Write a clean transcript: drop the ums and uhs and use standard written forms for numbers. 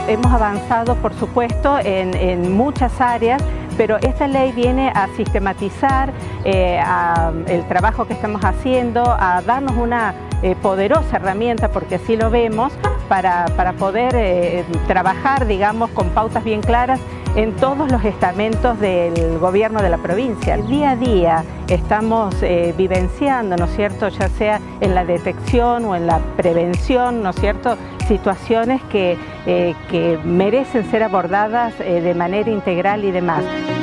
Hemos avanzado, por supuesto, en muchas áreas, pero esta ley viene a sistematizar el trabajo que estamos haciendo, a darnos una poderosa herramienta, porque así lo vemos, para poder trabajar, digamos, con pautas bien claras en todos los estamentos del gobierno de la provincia. Día a día estamos vivenciando, ¿no es cierto?, ya sea en la detección o en la prevención, ¿no es cierto?, situaciones que merecen ser abordadas de manera integral y demás.